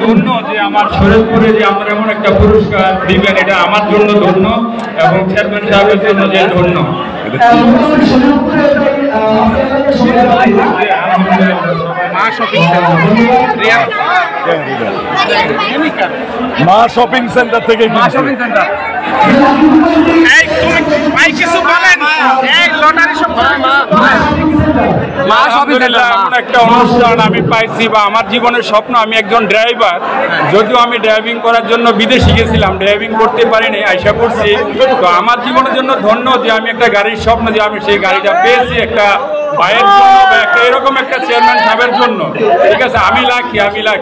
ধন্য যে আমার শরীরপুরে যে আমার এমন একটা পুরস্কার দিবেন, এটা আমার জন্য ধন্য এবং চেয়ারম্যান সাহেবের জন্য যে ধন্য। মা শপিং সেন্টার থেকে একটা অনুষ্ঠান আমি পাইছি বা আমার জীবনের স্বপ্ন, আমি একজন ড্রাইভার, যদিও আমি ড্রাইভিং করার জন্য বিদেশে গেছিলাম, ড্রাইভিং করতে পারিনি, আশা করছি। তো আমার জীবনের জন্য ধন্য যে আমি একটা গাড়ির স্বপ্ন, যে আমি সেই গাড়িটা পেয়েছি একটা ভাইয়ের জন্য বা একটা এরকম একটা চেয়ারম্যান সাহেবের জন্য। ঠিক আছে, আমি লাখি।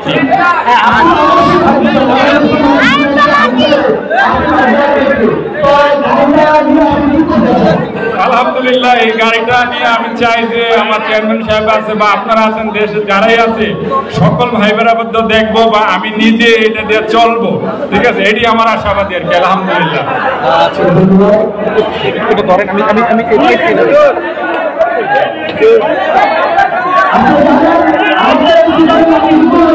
আলহামদুলিল্লাহ, এই গাড়িটা নিয়ে আমি চাই যে আমার চেয়ারম্যান সাহেব আছে বা আপনারা আছেন, দেশে যারাই আছে সকল ভাই বোনেরা মধ্যে দেখবো বা আমি নিজে এটা দিয়ে চলবো। ঠিক আছে, এটি আমার আশাবাদী আর কি। আলহামদুলিল্লাহ। আমি